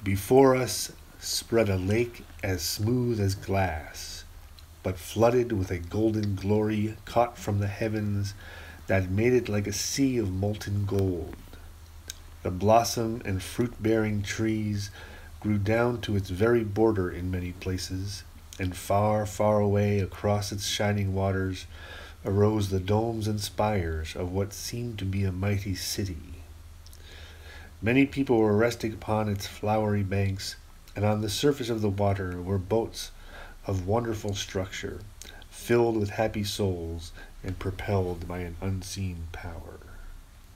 Before us spread a lake as smooth as glass, but flooded with a golden glory caught from the heavens that made it like a sea of molten gold. The blossom and fruit-bearing trees grew down to its very border in many places, and far, far away across its shining waters arose the domes and spires of what seemed to be a mighty city. Many people were resting upon its flowery banks, and on the surface of the water were boats of wonderful structure, filled with happy souls and propelled by an unseen power.